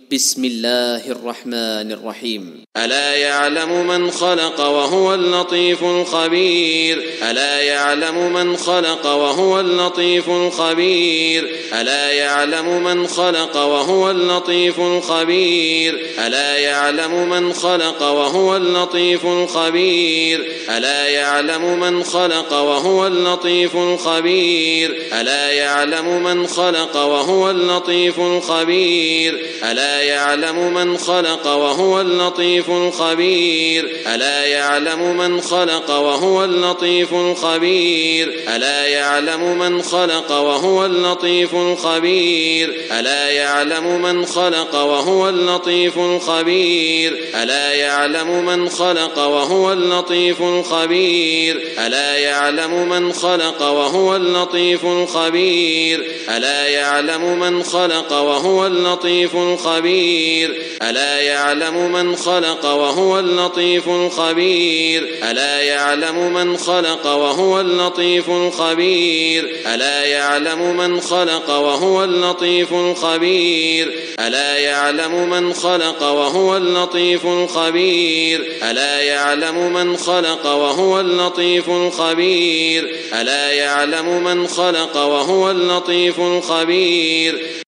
بسم الله الرحمن الرحيم. ألا يعلم من خلق وهو اللطيف الخبير. ألا يعلم من خلق وهو اللطيف الخبير. ألا يعلم من خلق وهو اللطيف الخبير. ألا يعلم من خلق وهو اللطيف الخبير. ألا يعلم من خلق وهو اللطيف الخبير. ألا يعلم من خلق وهو اللطيف الخبير. ألا يعلم من خلق وهو اللطيف الخبير. ألا يعلم من خلق وهو اللطيف الخبير. ألا يعلم من خلق وهو اللطيف الخبير. ألا يعلم من خلق وهو اللطيف الخبير. ألا يعلم من خلق وهو اللطيف الخبير. ألا يعلم من خلق وهو اللطيف الخبير. ألا يعلم من خلق وهو اللطيف الخبير. ألا يعلم من خلق وهو اللطيف الخبير. ألا يعلم من خلق وهو اللطيف الخبير. ألا يعلم من خلق وهو اللطيف الخبير. ألا يعلم من خلق وهو اللطيف الخبير. ألا يعلم من خلق وهو اللطيف الخبير. ألا يعلم من خلق وهو اللطيف الخبير.